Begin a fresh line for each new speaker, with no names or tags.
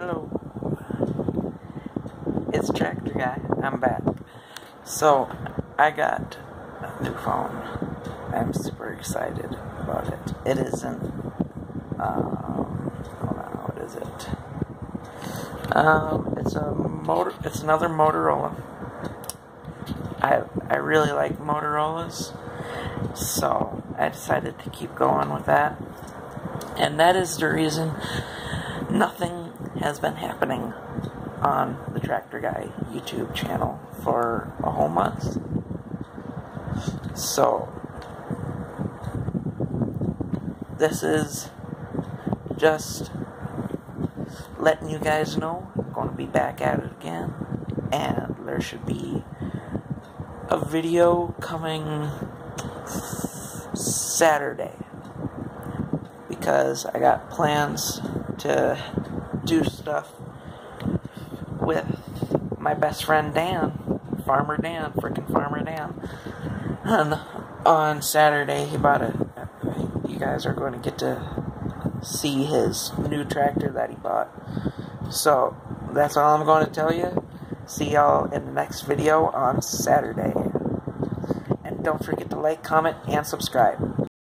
Hello, it's Tractor Guy. I'm back. So, I got a new phone. I'm super excited about it. It isn't, hold on, what is it? It's another Motorola. I really like Motorola's, so I decided to keep going with that. And that is the reason nothing has been happening on the Tractor Guy YouTube channel for a whole month. So, this is just letting you guys know I'm going to be back at it again, and there should be a video coming Saturday, because I got plans to do stuff with my best friend Dan, Farmer Dan, frickin' Farmer Dan. And on Saturday, you guys are going to get to see his new tractor that he bought. So, that's all I'm going to tell you. See y'all in the next video on Saturday. And don't forget to like, comment, and subscribe.